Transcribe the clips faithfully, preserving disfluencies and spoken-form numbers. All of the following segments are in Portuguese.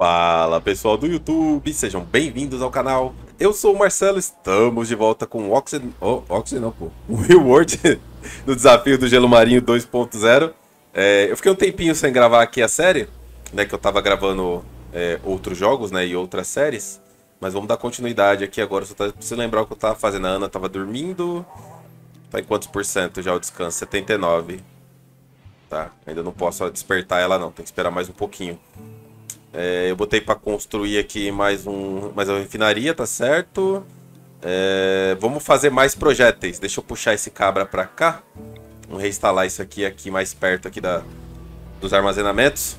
Fala pessoal do YouTube, sejam bem-vindos ao canal. Eu sou o Marcelo, estamos de volta com o Oxygen, oh, Oxygen não, pô, o Reward no desafio do Gelo Marinho dois ponto zero. É, eu fiquei um tempinho sem gravar aqui a série, né, que eu tava gravando é, outros jogos, né, e outras séries. Mas vamos dar continuidade aqui agora, só preciso lembrar o que eu tava fazendo. A Ana tava dormindo, tá em quantos por cento já o descanso? setenta e nove. Tá, ainda não posso despertar ela não, tem que esperar mais um pouquinho. É, eu botei para construir aqui mais um, mais uma refinaria, tá certo? É, vamos fazer mais projéteis. Deixa eu puxar esse cabra para cá. Vamos reinstalar isso aqui, aqui mais perto aqui da, dos armazenamentos.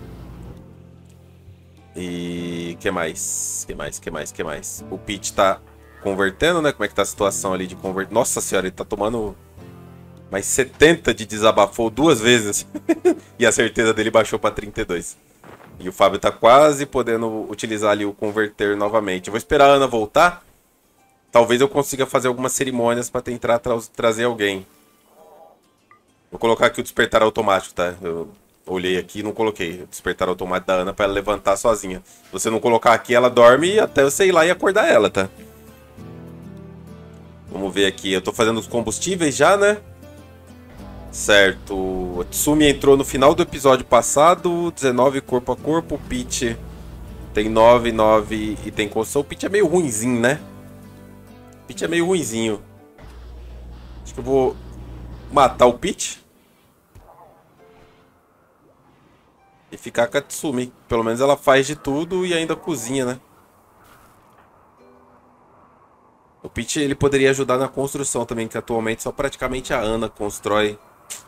E que mais? Que mais? Que mais? Que mais? O Pete tá convertendo, né? Como é que tá a situação ali de converter? Nossa senhora, ele tá tomando mais setenta de desabafou duas vezes. E a certeza dele baixou para trinta e dois. E o Fábio tá quase podendo utilizar ali o converter novamente. Eu vou esperar a Ana voltar. Talvez eu consiga fazer algumas cerimônias para tentar tra trazer alguém. Vou colocar aqui o despertar automático, tá? Eu olhei aqui e não coloquei o despertar automático da Ana para ela levantar sozinha. Se você não colocar aqui, ela dorme e até você ir lá e acordar ela, tá? Vamos ver aqui. Eu tô fazendo os combustíveis já, né? Certo, o Tsumi entrou no final do episódio passado, dezenove corpo a corpo, o Pete tem nove, nove e tem construção. O Pete é meio ruinzinho, né? O Pete é meio ruinzinho. Acho que eu vou matar o Pete e ficar com a Tsumi. Pelo menos ela faz de tudo e ainda cozinha, né? O Pete ele poderia ajudar na construção também, que atualmente só praticamente a Ana constrói.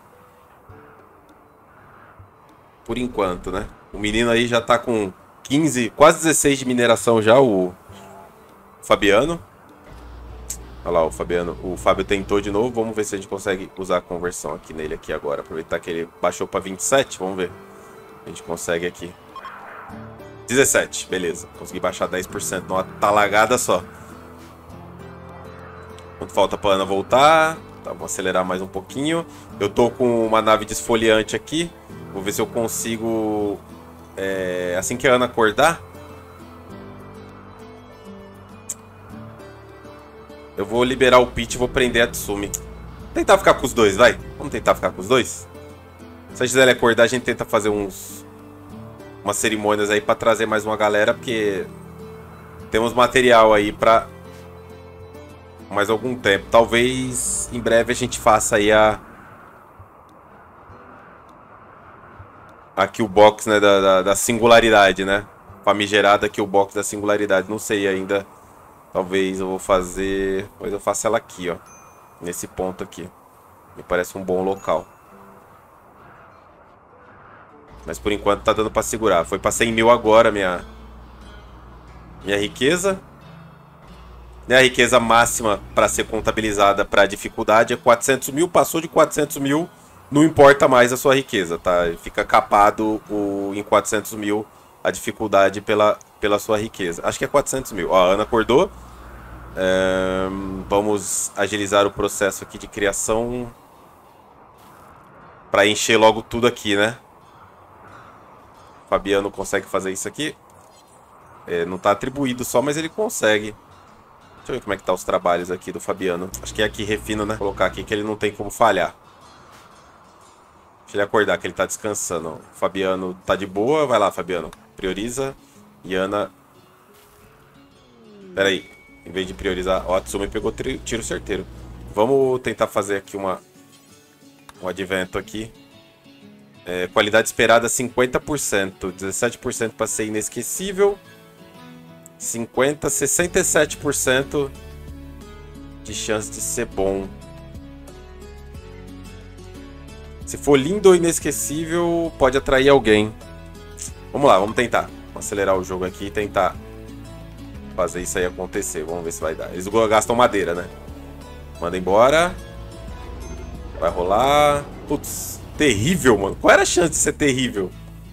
Por enquanto, né? O menino aí já tá com quinze, quase dezesseis de mineração já, o Fabiano. Olha lá, o Fabiano. O Fábio tentou de novo. Vamos ver se a gente consegue usar a conversão aqui nele aqui agora. Aproveitar que ele baixou para vinte e sete. Vamos ver. A gente consegue aqui. dezessete, beleza. Consegui baixar dez por cento numa talagada só. Quanto falta pra Ana voltar? Tá, vou acelerar mais um pouquinho. Eu tô com uma nave desfoliante aqui. Vou ver se eu consigo, é, assim que a Ana acordar, eu vou liberar o Pete e vou prender a Tsumi. Tentar ficar com os dois, vai. Vamos tentar ficar com os dois? Se a Gisele acordar, a gente tenta fazer uns umas cerimônias aí pra trazer mais uma galera, porque temos material aí pra mais algum tempo. Talvez em breve a gente faça aí a aqui o box, né, da, da, da singularidade, né? Famigerada aqui o box da singularidade. Não sei ainda. Talvez eu vou fazer... Talvez eu faça ela aqui, ó. Nesse ponto aqui. Me parece um bom local. Mas por enquanto tá dando pra segurar. Foi pra cem mil agora minha... Minha riqueza. Minha riqueza máxima pra ser contabilizada pra dificuldade é quatrocentos mil. Passou de quatrocentos mil... Não importa mais a sua riqueza, tá? Fica capado o, em quatrocentos mil a dificuldade pela, pela sua riqueza. Acho que é quatrocentos mil. Ó, a Ana acordou. É, vamos agilizar o processo aqui de criação. Para encher logo tudo aqui, né? O Fabiano consegue fazer isso aqui. É, não tá atribuído só, mas ele consegue. Deixa eu ver como é que tá os trabalhos aqui do Fabiano. Acho que é aqui, refino, né? Vou colocar aqui que ele não tem como falhar. Deixa ele acordar que ele tá descansando. O Fabiano tá de boa. Vai lá, Fabiano. Prioriza. E Ana... Pera aí. Em vez de priorizar... Ó, a Tsumi pegou tiro certeiro. Vamos tentar fazer aqui uma... Um advento aqui. É, qualidade esperada cinquenta por cento. dezessete por cento para ser inesquecível. cinquenta, sessenta e sete por cento de chance de ser bom. Se for lindo ou inesquecível, pode atrair alguém. Vamos lá, vamos tentar. Vamos acelerar o jogo aqui e tentar fazer isso aí acontecer. Vamos ver se vai dar. Eles gastam madeira, né? Manda embora. Vai rolar. Putz, terrível, mano. Qual era a chance de ser terrível?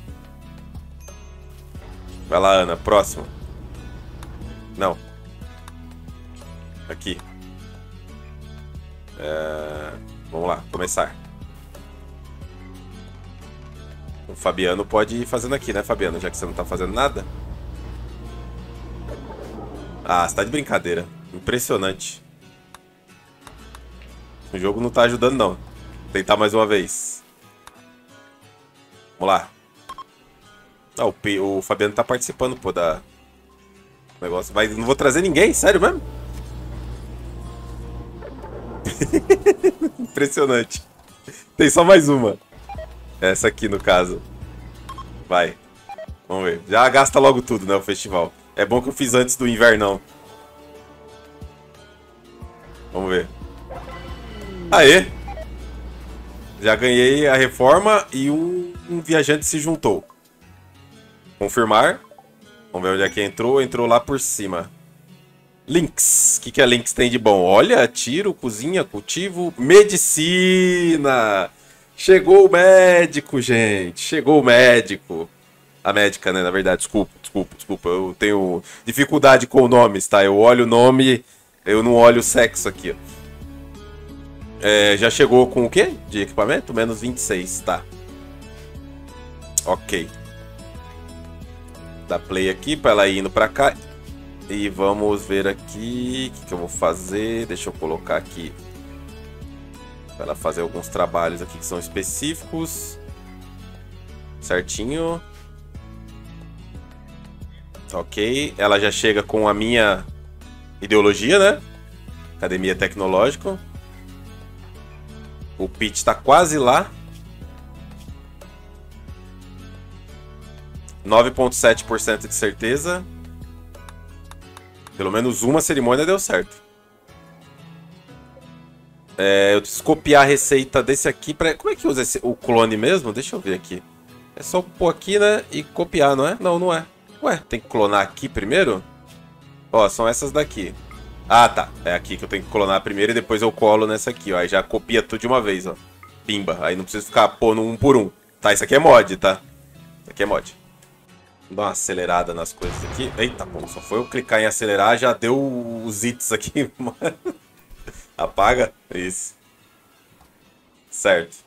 Vai lá, Ana. Próximo. Não. Aqui. É... Vamos lá, começar. O Fabiano pode ir fazendo aqui, né, Fabiano? Já que você não tá fazendo nada. Ah, você tá de brincadeira. Impressionante. O jogo não tá ajudando, não. Vou tentar mais uma vez. Vamos lá. Ah, o, P... o Fabiano tá participando, pô, da... negócio. Mas não vou trazer ninguém, sério mesmo? Impressionante. Tem só mais uma. Essa aqui, no caso. Vai. Vamos ver. Já gasta logo tudo, né, o festival. É bom que eu fiz antes do invernão. Vamos ver. Aê! Já ganhei a reforma e um, um viajante se juntou. Confirmar. Vamos ver onde é que entrou. Entrou lá por cima. Links. O que, que a Links tem de bom? Olha, tiro, cozinha, cultivo, medicina. Chegou o médico, gente. Chegou o médico. A médica, né? Na verdade, desculpa, desculpa, desculpa. Eu tenho dificuldade com nomes, tá? Eu olho o nome, eu não olho o sexo aqui, ó. É, já chegou com o quê? De equipamento? Menos vinte e seis, tá. Ok. Dá play aqui pra ela ir indo pra cá. E vamos ver aqui o que, que eu vou fazer. Deixa eu colocar aqui para ela fazer alguns trabalhos aqui que são específicos. Certinho. Ok. Ela já chega com a minha ideologia, né? Academia Tecnológica. O pitch tá quase lá. nove vírgula sete por cento de certeza. Pelo menos uma cerimônia deu certo. É, eu preciso copiar a receita desse aqui. Pra... Como é que usa esse... o clone mesmo? Deixa eu ver aqui. É só pôr aqui, né? E copiar, não é? Não, não é. Ué, tem que clonar aqui primeiro? Ó, são essas daqui. Ah, tá. É aqui que eu tenho que clonar primeiro e depois eu colo nessa aqui, ó. Aí já copia tudo de uma vez, ó. Pimba. Aí não precisa ficar pondo um por um. Tá, isso aqui é mod, tá? Isso aqui é mod. Vou dar uma acelerada nas coisas aqui. Eita, pô, só foi eu clicar em acelerar, já deu os hits aqui. Apaga. Isso. Certo.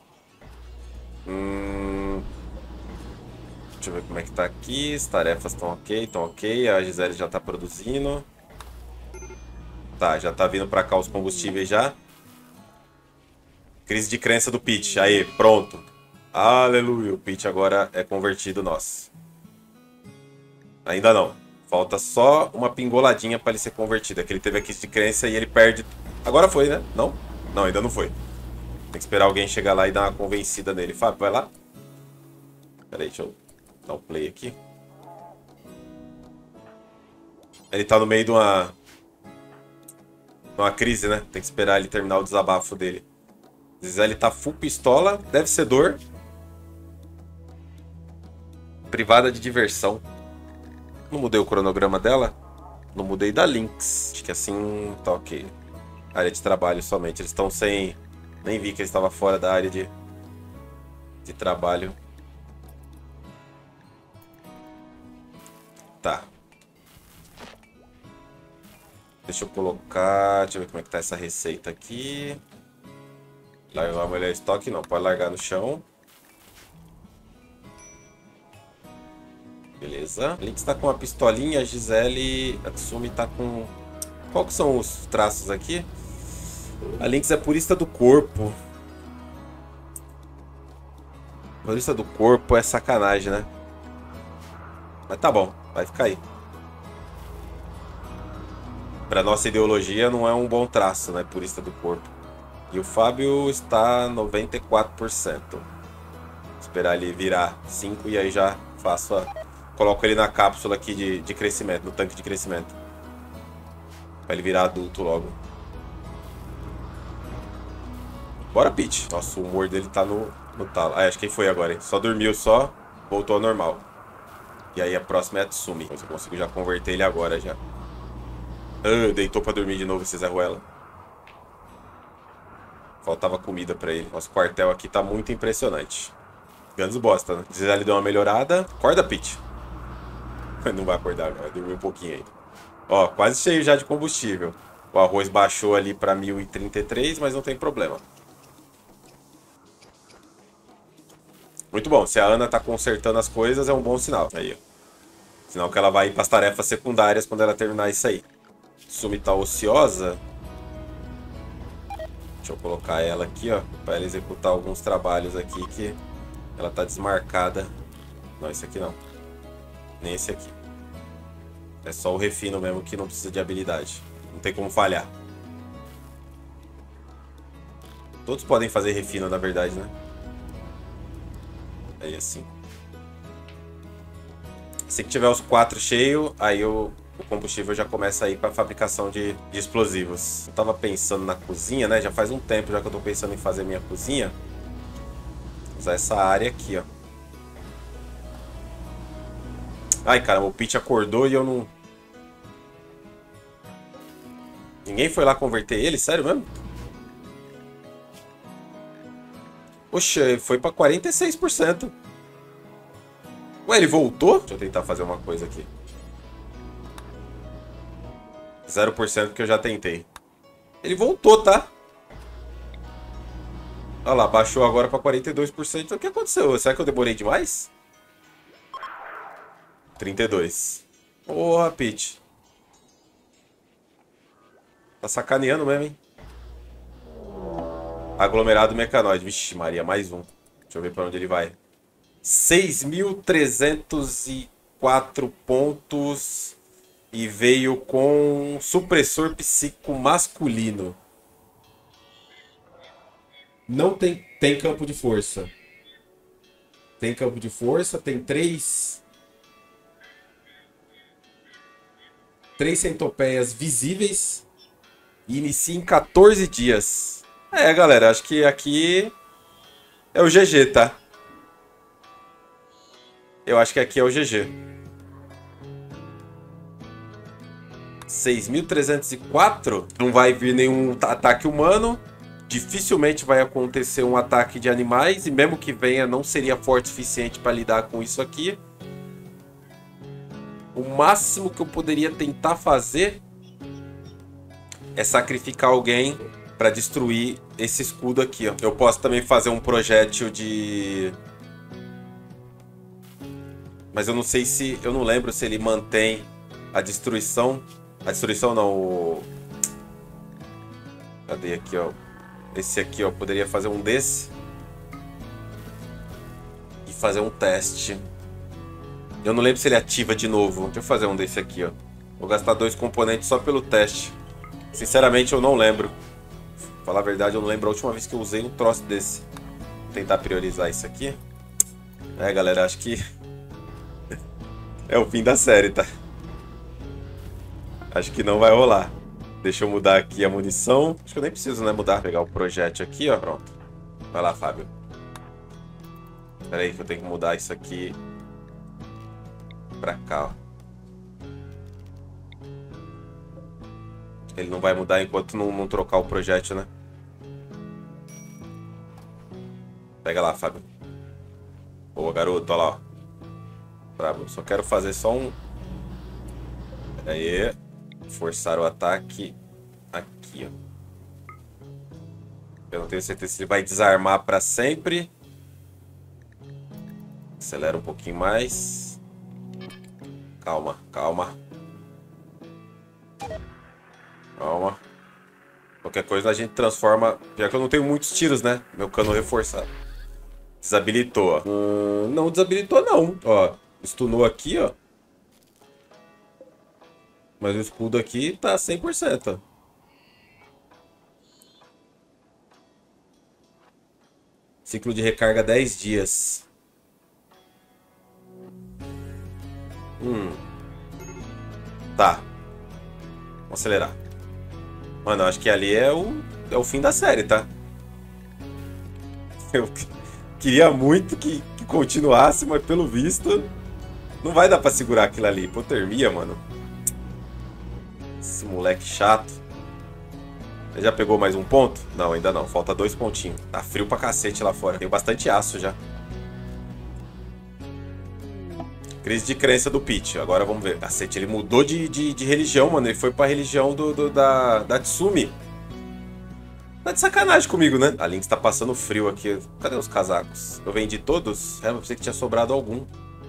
Hum... Deixa eu ver como é que tá aqui. As tarefas estão ok, estão ok. A Gisele já tá produzindo. Tá, já tá vindo pra cá os combustíveis já. Crise de crença do Pitch. Aí, pronto. Aleluia. O Pitch agora é convertido nosso. Ainda não. Falta só uma pingoladinha para ele ser convertido. É que ele teve a crise de crença e ele perde... Agora foi, né? Não? Não, ainda não foi. Tem que esperar alguém chegar lá e dar uma convencida nele. Fábio, vai lá. Pera aí, deixa eu dar um play aqui. Ele tá no meio de uma... uma crise, né? Tem que esperar ele terminar o desabafo dele. Gisele tá full pistola. Deve ser dor. Privada de diversão. Não mudei o cronograma dela. Não mudei da Links. Acho que assim tá ok. Área de trabalho somente. Eles estão sem... Nem vi que eles estavam fora da área de... de trabalho. Tá. Deixa eu colocar... Deixa eu ver como é que tá essa receita aqui. Largar o melhor estoque. Não, pode largar no chão. Beleza. Links tá com a pistolinha, a Gisele Atsumi tá com... Qual que são os traços aqui? A Links é purista do corpo. Purista do corpo é sacanagem, né? Mas tá bom, vai ficar aí. Pra nossa ideologia não é um bom traço, né? Purista do corpo. E o Fábio está noventa e quatro por cento. Vou esperar ele virar cinco e aí já faço a... Coloco ele na cápsula aqui de, de crescimento, no tanque de crescimento. Pra ele virar adulto logo. Bora, Pete. Nossa, o humor dele tá no, no talo. Ah, acho que foi agora, hein? Só dormiu só, voltou ao normal. E aí a próxima é a Tsumi. Mas eu consigo já converter ele agora já. Ah, deitou pra dormir de novo esse Zé Ruela. Faltava comida pra ele. Nosso quartel aqui tá muito impressionante. Ganos bosta, né? Diz ele deu uma melhorada. Acorda, Pete. Não vai acordar, vai dormir um pouquinho aí. Ó, quase cheio já de combustível. O arroz baixou ali pra mil e trinta e três, mas não tem problema. Muito bom. Se a Ana tá consertando as coisas, é um bom sinal. Aí, ó. Sinal que ela vai ir pras tarefas secundárias quando ela terminar isso aí. Sumi tá ociosa. Deixa eu colocar ela aqui, ó. Pra ela executar alguns trabalhos aqui que ela tá desmarcada. Não, esse aqui não. Nem esse aqui. É só o refino mesmo que não precisa de habilidade. Não tem como falhar. Todos podem fazer refino, na verdade, né? Aí assim. Se tiver os quatro cheios, aí o, o combustível já começa a ir para fabricação de, de explosivos. Eu tava pensando na cozinha, né? Já faz um tempo já que eu tô pensando em fazer minha cozinha. Usar essa área aqui, ó. Ai, caramba, o Pete acordou e eu não... Ninguém foi lá converter ele? Sério mesmo? Poxa, ele foi pra quarenta e seis por cento. Ué, ele voltou? Deixa eu tentar fazer uma coisa aqui. zero por cento que eu já tentei. Ele voltou, tá? Olha lá, baixou agora pra quarenta e dois por cento. O que aconteceu? Será que eu demorei demais? trinta e dois. Porra, Pete. Tá sacaneando mesmo, hein? Aglomerado mecanoide. Vixe, Maria, mais um. Deixa eu ver pra onde ele vai. seis mil trezentos e quatro pontos. E veio com supressor psíquico masculino. Não tem, tem campo de força. Tem campo de força, tem três... Três centopeias visíveis. E inicia em quatorze dias. É, galera, acho que aqui é o G G, tá? Eu acho que aqui é o G G. seis mil trezentos e quatro. Não vai vir nenhum ataque humano. Dificilmente vai acontecer um ataque de animais. E mesmo que venha, não seria forte o suficiente para lidar com isso aqui. O máximo que eu poderia tentar fazer é sacrificar alguém para destruir esse escudo aqui, ó. Eu posso também fazer um projétil de... Mas eu não sei se... Eu não lembro se ele mantém a destruição. A destruição não, o... Cadê aqui, ó? Esse aqui, ó. Poderia fazer um desse. E fazer um teste. Eu não lembro se ele ativa de novo. Deixa eu fazer um desse aqui, ó. Vou gastar dois componentes só pelo teste. Sinceramente, eu não lembro. Pra falar a verdade, eu não lembro a última vez que eu usei um troço desse. Vou tentar priorizar isso aqui. É, galera, acho que... é o fim da série, tá? Acho que não vai rolar. Deixa eu mudar aqui a munição. Acho que eu nem preciso, né, mudar. Vou pegar o projétil aqui, ó. Pronto. Vai lá, Fábio. Pera aí que eu tenho que mudar isso aqui pra cá, ó. Ele não vai mudar enquanto não, não trocar o projétil, né? Pega lá, Fábio. Boa, garoto. Olha lá, ó. Bravo. Só quero fazer só um... Pera aí. Forçar o ataque aqui, ó. Eu não tenho certeza se ele vai desarmar pra sempre. Acelera um pouquinho mais. Calma, calma. Calma. Qualquer coisa a gente transforma... Pior que eu não tenho muitos tiros, né? Meu cano reforçado. Desabilitou, ó. Hum, não desabilitou, não. Ó, stunou aqui, ó. Mas o escudo aqui tá cem por cento. Ciclo de recarga dez dias. Hum. Tá. Vamos acelerar. Mano, eu acho que ali é o, é o fim da série, tá? Eu queria muito que, que continuasse, mas pelo visto não vai dar pra segurar aquilo ali. Hipotermia, mano. Esse moleque chato. Ele já pegou mais um ponto? Não, ainda não. Falta dois pontinhos. Tá frio pra cacete lá fora. Tem bastante aço já. Crise de crença do Pete. Agora vamos ver. Cacete, ele mudou de, de, de religião, mano. Ele foi pra religião do, do, da, da Tsumi. Tá de sacanagem comigo, né? A Lynx tá passando frio aqui. Cadê os casacos? Eu vendi todos? É, eu pensei que tinha sobrado algum.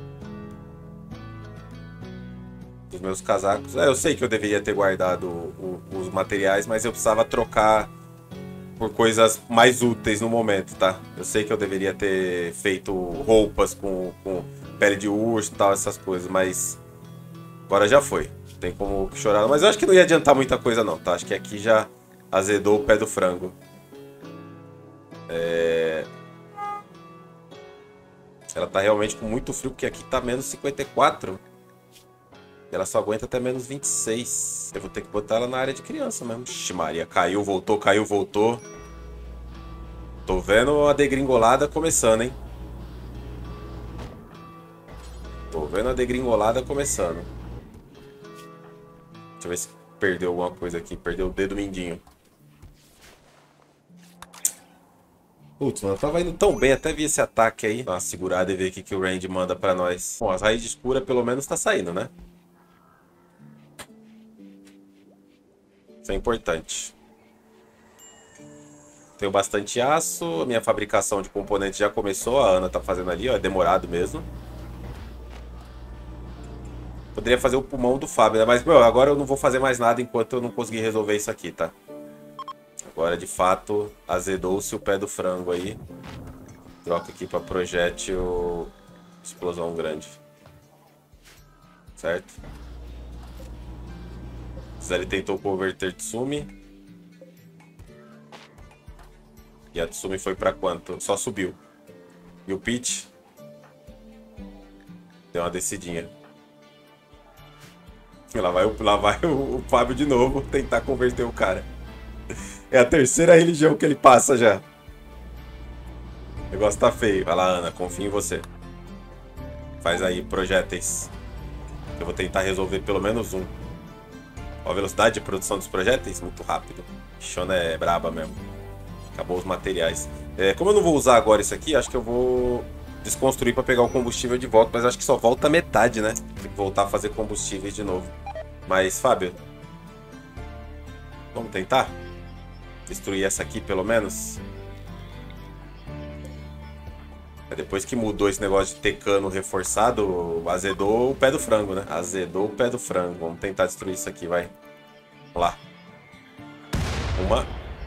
Dos meus casacos. É, eu sei que eu deveria ter guardado o, o, os materiais, mas eu precisava trocar por coisas mais úteis no momento, tá? Eu sei que eu deveria ter feito roupas com, com pele de urso e tal, essas coisas, mas agora já foi. Não tem como chorar. Mas eu acho que não ia adiantar muita coisa não, tá? Acho que aqui já azedou o pé do frango. É... Ela tá realmente com muito frio, porque aqui tá menos cinquenta e quatro. Ela só aguenta até menos vinte e seis. Eu vou ter que botar ela na área de criança mesmo. Ixi, Maria, caiu, voltou, caiu, voltou. Tô vendo a degringolada começando, hein? Tô vendo a degringolada começando. Deixa eu ver se perdeu alguma coisa aqui. Perdeu o dedo mindinho. Putz, mano, tava indo tão bem, até vi esse ataque aí. Dá uma segurada e ver o que, que o Randy manda pra nós. Bom, as raízes escuras pelo menos tá saindo, né? Isso é importante. Tenho bastante aço, a minha fabricação de componentes já começou, a Ana tá fazendo ali, ó, é demorado mesmo. Poderia fazer o pulmão do Fábio, né? Mas, meu, agora eu não vou fazer mais nada enquanto eu não conseguir resolver isso aqui, tá? Agora, de fato, azedou-se o pé do frango aí. Troca aqui pra projétil explosão grande. Certo? Ele tentou converter Tsumi. E a Tsumi foi pra quanto? Só subiu. E o Peach deu uma descidinha. E lá vai, lá vai o, o Fábio de novo tentar converter o cara. É a terceira religião que ele passa já. O negócio tá feio. Vai lá, Ana, confio em você. Faz aí projéteis. Eu vou tentar resolver pelo menos um. Ó, a velocidade de produção dos projéteis, muito rápido. Shona é braba mesmo. Acabou os materiais. É, como eu não vou usar agora isso aqui, acho que eu vou desconstruir para pegar o combustível de volta. Mas acho que só volta a metade, né? Tem que voltar a fazer combustíveis de novo. Mas, Fábio, vamos tentar? Destruir essa aqui, pelo menos? Depois que mudou esse negócio de ter cano reforçado, azedou o pé do frango, né? Azedou o pé do frango. Vamos tentar destruir isso aqui, vai. Vamos lá. Uma.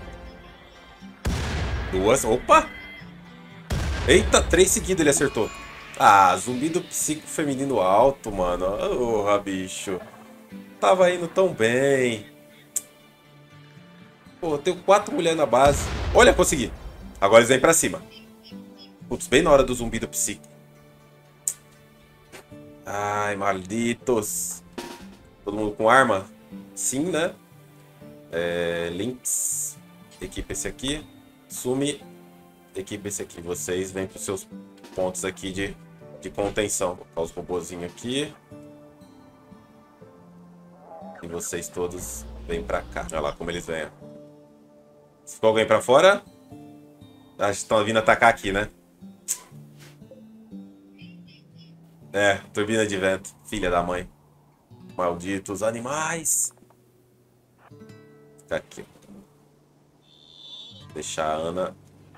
Duas. Opa! Eita, três seguidas ele acertou. Ah, zumbi do psico feminino alto, mano. Porra, bicho. Tava indo tão bem. Pô, eu tenho quatro mulheres na base. Olha, consegui. Agora eles vêm pra cima. Putz, bem na hora do zumbi do psico. Ai, malditos. Todo mundo com arma? Sim, né? É, Lynx. Equipa esse aqui. Sumi. Equipa esse aqui. Vocês vêm pros seus pontos aqui de, de contenção. Vou colocar os robozinhos aqui. E vocês todos vêm pra cá. Olha lá como eles vêm. Ficou alguém pra fora? Acho que estão vindo atacar aqui, né? É, turbina de vento. Filha da mãe. Malditos animais. Fica aqui. Deixar a Ana.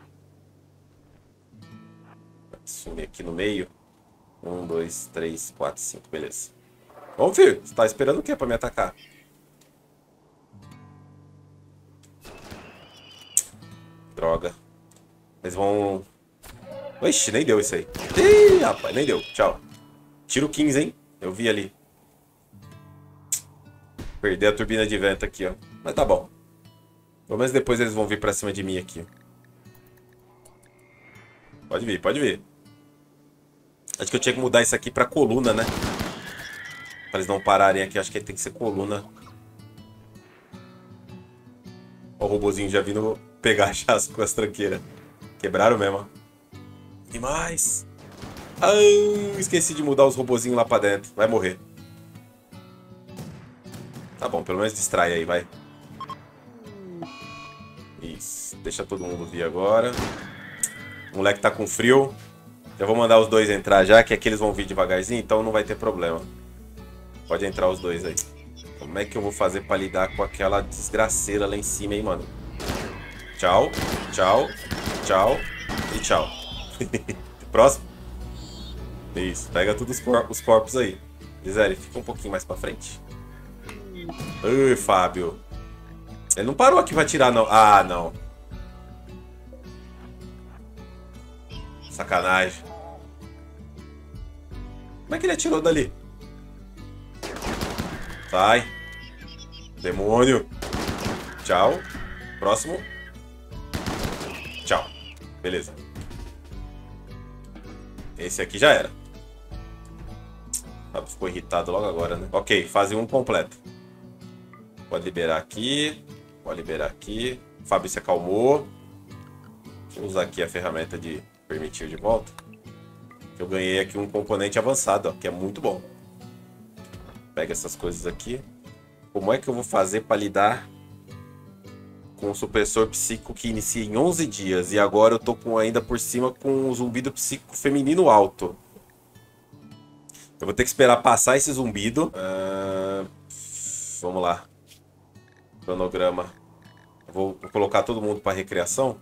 Sumir aqui no meio. Um, dois, três, quatro, cinco. Beleza. Vamos, filho. Você tá esperando o quê pra me atacar? Droga. Eles vão... Ixi, nem deu isso aí. Ih, rapaz, nem deu. Tchau. Tiro quinze, hein? Eu vi ali. Perder a turbina de vento aqui, ó. Mas tá bom. Pelo menos depois eles vão vir pra cima de mim aqui. Pode vir, pode vir. Acho que eu tinha que mudar isso aqui pra coluna, né? Pra eles não pararem aqui. Acho que tem que ser coluna. Ó, o robozinho já vindo pegar já as, as tranqueiras. Quebraram mesmo, ó. Demais. Ah, esqueci de mudar os robozinhos lá pra dentro. Vai morrer. Tá bom, pelo menos distrai aí, vai. Isso. Deixa todo mundo vir agora. O moleque tá com frio. Eu vou mandar os dois entrar já, que aqui eles vão vir devagarzinho, então não vai ter problema. Pode entrar os dois aí. Como é que eu vou fazer pra lidar com aquela desgraceira lá em cima, hein, mano? Tchau, tchau, tchau e tchau. Próximo. Isso, pega todos os, cor os corpos aí. Gisele, fica um pouquinho mais pra frente. Ui, Fábio. Ele não parou aqui pra atirar, não. Ah, não. Sacanagem. Como é que ele atirou dali? Sai. Demônio. Tchau. Próximo. Tchau. Beleza. Esse aqui já era. Ficou irritado logo agora, né? Ok, fase um completa. Pode liberar aqui. Pode liberar aqui. O Fábio se acalmou. Deixa eu usar aqui a ferramenta de permitir de volta. Eu ganhei aqui um componente avançado, ó, que é muito bom. Pega essas coisas aqui. Como é que eu vou fazer para lidar com o supressor psíquico que inicia em onze dias? E agora eu tô com, ainda por cima com o zumbido psíquico feminino alto. Eu vou ter que esperar passar esse zumbido. Uh, vamos lá. Cronograma. Vou, vou colocar todo mundo para recreação.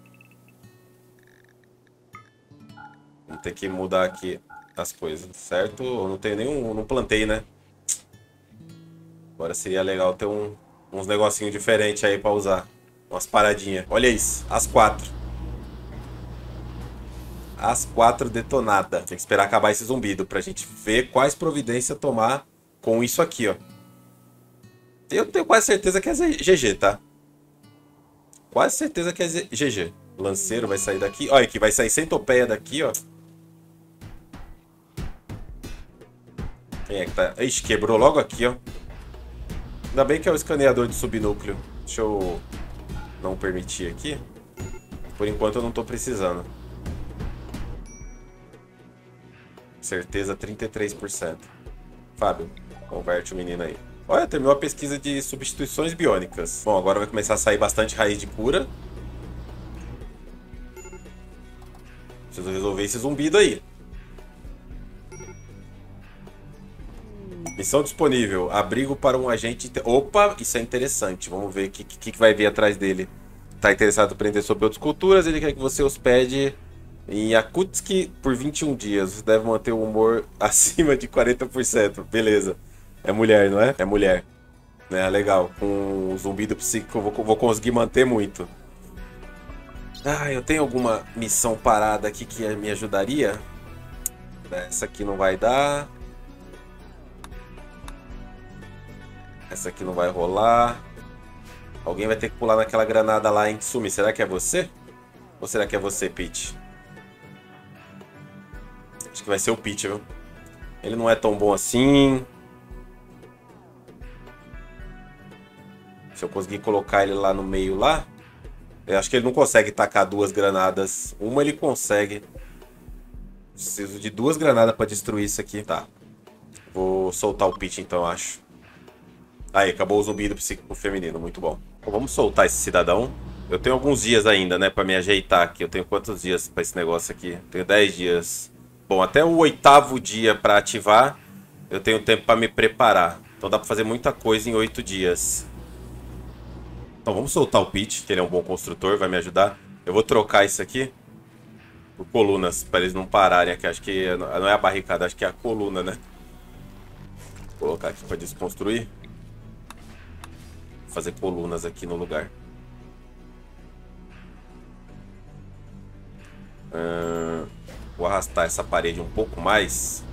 Vou ter que mudar aqui as coisas, certo? Eu não tenho nenhum... Não plantei, né? Agora seria legal ter um, uns negocinhos diferentes aí para usar. Umas paradinhas. Olha isso. As quatro. As quatro detonadas. Tem que esperar acabar esse zumbido pra gente ver quais providências tomar com isso aqui, ó. Eu tenho quase certeza que é G G, tá? Quase certeza que é G G. Lanceiro vai sair daqui. Olha aqui, vai sair centopeia daqui, ó. Quem é que tá? Ixi, quebrou logo aqui, ó. Ainda bem que é o escaneador de subnúcleo. Deixa eu não permitir aqui. Por enquanto eu não tô precisando. Certeza trinta e três por cento. Fábio, converte o menino aí. Olha, terminou a pesquisa de substituições biônicas. Bom, agora vai começar a sair bastante raiz de cura. Preciso resolver esse zumbido aí. Missão disponível. Abrigo para um agente... Opa, isso é interessante. Vamos ver o que, que, que vai vir atrás dele. Tá interessado em aprender sobre outras culturas. Ele quer que você hospede em Yakutsk por vinte e um dias. Você deve manter o humor acima de quarenta por cento. Beleza. É mulher, não é? É mulher. É legal. Com o zumbido psíquico eu vou, vou conseguir manter muito. Ah, eu tenho alguma missão parada aqui que me ajudaria? Essa aqui não vai dar. Essa aqui não vai rolar. Alguém vai ter que pular naquela granada lá em Tsumi. Será que é você? Ou será que é você, Peach? Acho que vai ser o Peach, viu? Ele não é tão bom assim. Se eu conseguir colocar ele lá no meio lá. Eu acho que ele não consegue tacar duas granadas. Uma ele consegue. Preciso de duas granadas pra destruir isso aqui. Tá. Vou soltar o Peach então, eu acho. Aí, acabou o zumbido psíquico feminino. Muito bom. Bom, vamos soltar esse cidadão. Eu tenho alguns dias ainda, né, pra me ajeitar aqui. Eu tenho quantos dias pra esse negócio aqui? Eu tenho dez dias. Bom, até o oitavo dia pra ativar, eu tenho tempo pra me preparar. Então dá pra fazer muita coisa em oito dias. Então vamos soltar o Peach, que ele é um bom construtor, vai me ajudar. Eu vou trocar isso aqui por colunas, pra eles não pararem aqui. Acho que não é a barricada, acho que é a coluna, né? Vou colocar aqui pra desconstruir. Vou fazer colunas aqui no lugar. Hum, vou arrastar essa parede um pouco mais.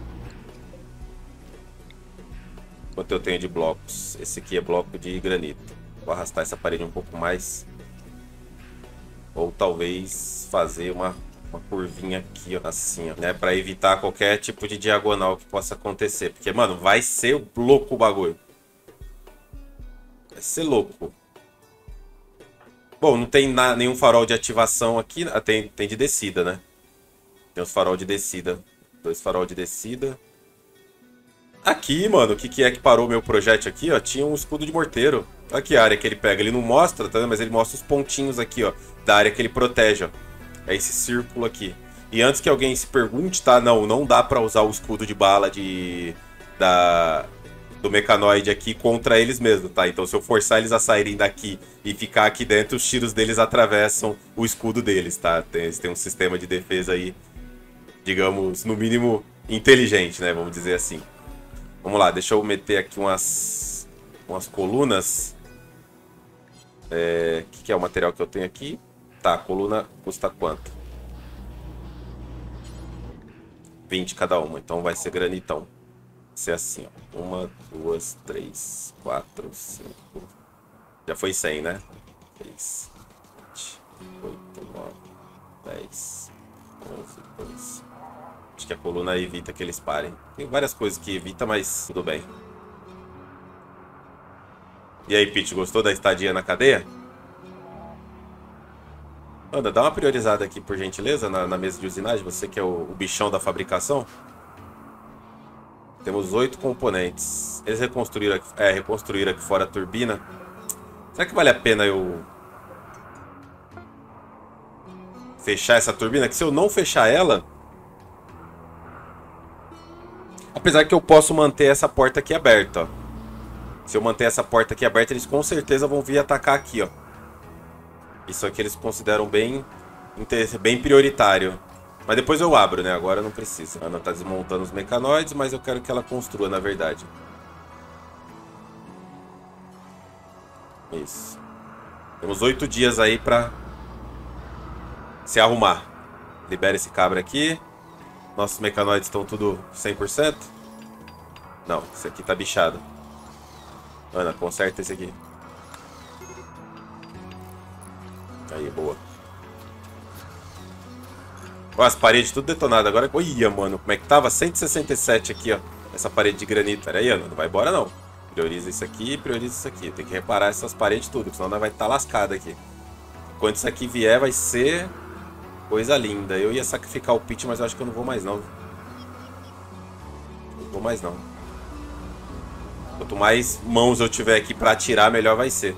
Quanto eu tenho de blocos? Esse aqui é bloco de granito. Vou arrastar essa parede um pouco mais. Ou talvez fazer uma, uma curvinha aqui, ó, assim, ó, né? Pra evitar qualquer tipo de diagonal que possa acontecer. Porque, mano, vai ser louco o bagulho. Vai ser louco. Bom, não tem na, nenhum farol de ativação aqui. Tem, tem de descida, né? Tem os farol de descida. Dois farol de descida. Aqui, mano, o que, que é que parou meu projétil aqui, ó? Tinha um escudo de morteiro. Olha que área que ele pega. Ele não mostra, tá? Mas ele mostra os pontinhos aqui, ó. Da área que ele protege, ó. É esse círculo aqui. E antes que alguém se pergunte, tá? Não, não dá pra usar o escudo de bala de... Da... do mecanoide aqui contra eles mesmos, tá? Então se eu forçar eles a saírem daqui e ficar aqui dentro, os tiros deles atravessam o escudo deles, tá? Tem, eles têm um sistema de defesa aí, digamos, no mínimo inteligente, né? Vamos dizer assim. Vamos lá, deixa eu meter aqui umas, umas colunas. É, que, que é o material que eu tenho aqui? Tá, a coluna custa quanto? vinte cada uma, então vai ser granitão. Vai ser assim, ó. Uma, duas, três, quatro, cinco. Já foi cem, né? seis, sete, oito, nove, dez, onze, doze. Acho que a coluna evita que eles parem. Tem várias coisas que evita, mas tudo bem. E aí, Pete, gostou da estadia na cadeia? Anda, dá uma priorizada aqui, por gentileza, na, na mesa de usinagem. Você que é o, o bichão da fabricação. Temos oito componentes. Eles reconstruíram aqui, é, reconstruíram aqui fora a turbina. Será que vale a pena eu fechar essa turbina? Que se eu não fechar ela... Apesar que eu posso manter essa porta aqui aberta, ó. Se eu manter essa porta aqui aberta, eles com certeza vão vir atacar aqui, ó. Isso aqui eles consideram bem, bem prioritário. Mas depois eu abro, né? Agora não precisa. A Ana tá desmontando os mecanoides, mas eu quero que ela construa, na verdade. Isso. Temos oito dias aí pra se arrumar. Libera esse cabra aqui. Nossos mecanoides estão tudo cem por cento. Não, esse aqui tá bichado. Ana, conserta esse aqui. Aí, boa. Ó, as paredes tudo detonadas. Agora, olha, mano, como é que tava? cento e sessenta e sete aqui, ó. Essa parede de granito. Pera aí, Ana, não vai embora, não. Prioriza isso aqui e prioriza isso aqui. Tem que reparar essas paredes tudo, senão nós vai estar lascado aqui. Quando isso aqui vier, vai ser coisa linda. Eu ia sacrificar o Pit, mas eu acho que eu não vou mais, não. Não vou mais, não. Quanto mais mãos eu tiver aqui pra atirar, melhor vai ser.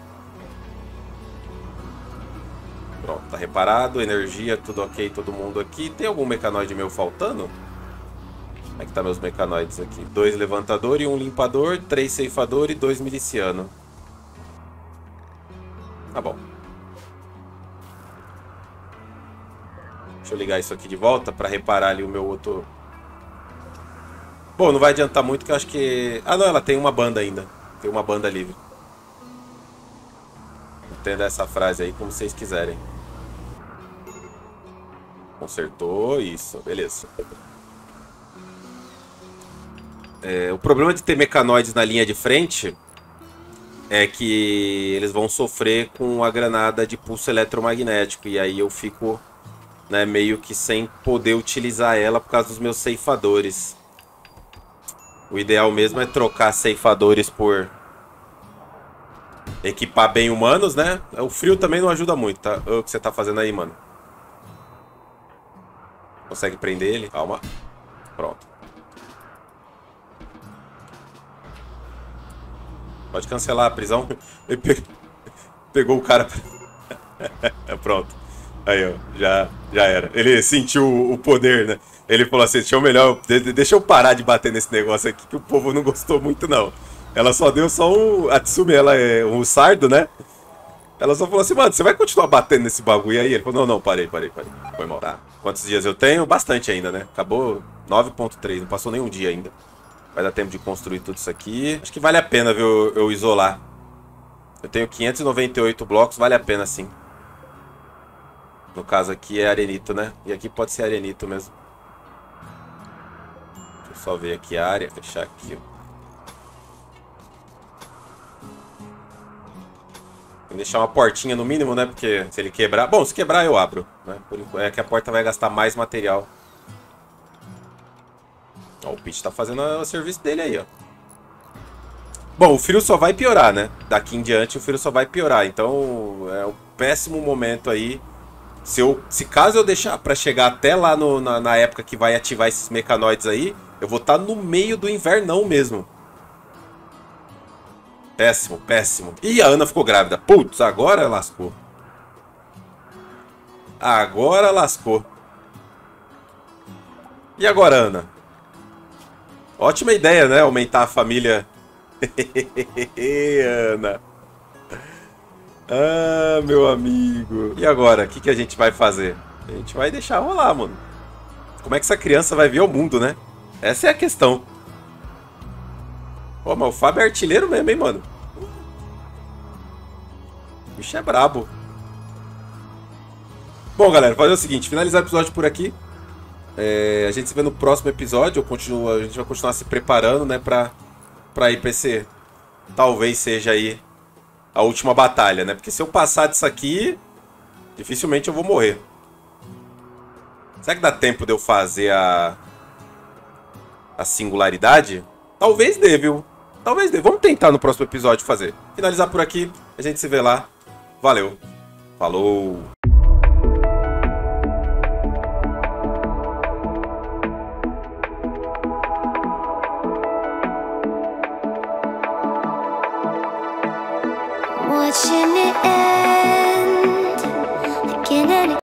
Pronto, tá reparado. Energia, tudo ok, todo mundo aqui. Tem algum mecanoide meu faltando? Como é que tá meus mecanoides aqui? Dois levantador e um limpador, três ceifador e dois miliciano. Tá bom. Deixa eu ligar isso aqui de volta pra reparar ali o meu outro... Bom, não vai adiantar muito que eu acho que... Ah, não, ela tem uma banda ainda. Tem uma banda livre. Entenda essa frase aí como vocês quiserem. Consertou, isso, beleza. É, o problema de ter mecanoides na linha de frente é que eles vão sofrer com a granada de pulso eletromagnético. E aí eu fico, né, meio que sem poder utilizar ela por causa dos meus ceifadores. O ideal mesmo é trocar ceifadores por equipar bem humanos, né? O frio também não ajuda muito, tá? O que você tá fazendo aí, mano? Consegue prender ele? Calma. Pronto. Pode cancelar a prisão. Ele pe... pegou o cara. Pronto. Aí, ó. Já, já era. Ele sentiu o poder, né? Ele falou assim, deixa eu melhor... Deixa eu parar de bater nesse negócio aqui que o povo não gostou muito, não. Ela só deu só um... A Tsumi, ela é um sardo, né? Ela só falou assim, mano, você vai continuar batendo nesse bagulho aí? Ele falou, não, não, parei, parei, parei. Foi mal. Tá. Quantos dias eu tenho? Bastante ainda, né? Acabou nove ponto três, não passou nem um dia ainda. Vai dar tempo de construir tudo isso aqui. Acho que vale a pena, viu, eu isolar. Eu tenho quinhentos e noventa e oito blocos, vale a pena sim. No caso aqui é arenito, né? E aqui pode ser arenito mesmo. Deixa eu só ver aqui a área, fechar aqui, ó. Tem que deixar uma portinha no mínimo, né? Porque se ele quebrar... Bom, se quebrar eu abro, né? Por enquanto, é que a porta vai gastar mais material. Ó, o Pete tá fazendo o serviço dele aí, ó. Bom, o frio só vai piorar, né? Daqui em diante o frio só vai piorar. Então é um péssimo momento aí. Se, eu, se caso eu deixar pra chegar até lá no, na, na época que vai ativar esses mecanoides aí, eu vou estar no meio do invernão mesmo. Péssimo, péssimo. Ih, a Ana ficou grávida. Putz, agora lascou. Agora lascou. E agora, Ana? Ótima ideia, né? Aumentar a família. Ana. Ah, meu amigo. E agora? O que, que a gente vai fazer? A gente vai deixar rolar, mano. Como é que essa criança vai vir ao mundo, né? Essa é a questão. Pô, mas o Fábio é artilheiro mesmo, hein, mano? O bicho é brabo. Bom, galera, vou fazer o seguinte. Finalizar o episódio por aqui. É, a gente se vê no próximo episódio. Eu continuo, a gente vai continuar se preparando, né, pra, pra ir pra esse... Talvez seja aí a última batalha, né? Porque se eu passar disso aqui, dificilmente eu vou morrer. Será que dá tempo de eu fazer a... A singularidade? Talvez dê, viu? Talvez dê. Vamos tentar no próximo episódio fazer. Finalizar por aqui. A gente se vê lá. Valeu. Falou.